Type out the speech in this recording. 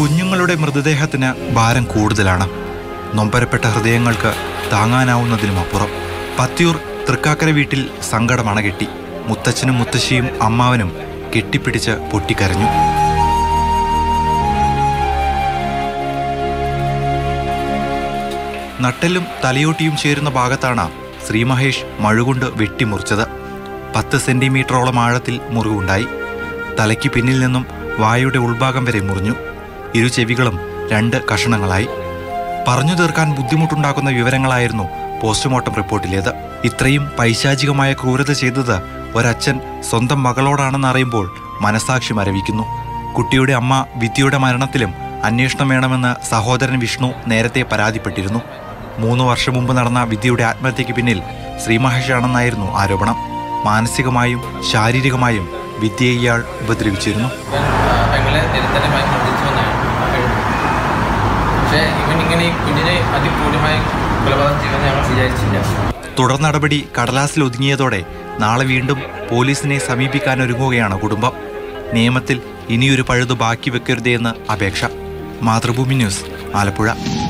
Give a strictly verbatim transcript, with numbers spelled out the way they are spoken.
കുഞ്ഞുങ്ങളുടെ മൃതദേഹത്തിന് ഭാരം കൂടുതലാണ്. നൊമ്പരപ്പെട്ട ഹൃദയങ്ങൾക്ക് താങ്ങാനാവുന്നതിനും അപ്പുറം. പത്തിയൂർ തൃക്കാക്കര വീട്ടിൽ സങ്കടം അണകെട്ടി. മുത്തച്ഛനും മുത്തശ്ശിയും അമ്മാവനും കെട്ടിപ്പിടിച്ച് പൊട്ടിക്കരഞ്ഞു. നട്ടെല്ലും തലയോട്ടിയും ചേരുന്ന ഭാഗത്താണ് ശ്രീമഹേഷ് മഴുകൊണ്ട് വെട്ടിമുറിച്ചത്. പത്ത് സെന്റിമീറ്ററോളം ആഴത്തിൽ മുറിവുണ്ടായി. തലയ്ക്ക് പിന്നിൽ നിന്നും വായുടെ ഉൾഭാഗം വരെ മുറിഞ്ഞു. ഇരു ചെവികളും രണ്ട് കഷണങ്ങളായി. പറഞ്ഞു തീർക്കാൻ ബുദ്ധിമുട്ടുണ്ടാക്കുന്ന വിവരങ്ങളായിരുന്നു പോസ്റ്റ്മോർട്ടം റിപ്പോർട്ടിലേത്. ഇത്രയും പൈശാചികമായ ക്രൂരത ചെയ്തത് ഒരച്ഛൻ സ്വന്തം മകളോടാണെന്നറിയുമ്പോൾ മനസാക്ഷി മരവിക്കുന്നു. കുട്ടിയുടെ അമ്മ വിദ്യയുടെ മരണത്തിലും അന്വേഷണം വേണമെന്ന് സഹോദരൻ വിഷ്ണു നേരത്തെ പരാതിപ്പെട്ടിരുന്നു. മൂന്ന് വർഷം മുമ്പ് നടന്ന വിദ്യയുടെ ആത്മഹത്യയ്ക്ക് പിന്നിൽ ശ്രീമഹേഷാണെന്നായിരുന്നു ആരോപണം. മാനസികമായും ശാരീരികമായും വിദ്യയെ ഇയാൾ ഉപദ്രവിച്ചിരുന്നു. തുടർ നടപടി കടലാസിൽ ഒതുങ്ങിയതോടെ നാളെ വീണ്ടും പോലീസിനെ സമീപിക്കാനൊരുങ്ങുകയാണ് കുടുംബം. നിയമത്തിൽ ഇനിയൊരു പഴുതു ബാക്കി വെക്കരുതേ എന്ന് അപേക്ഷ. മാതൃഭൂമി ന്യൂസ്, ആലപ്പുഴ.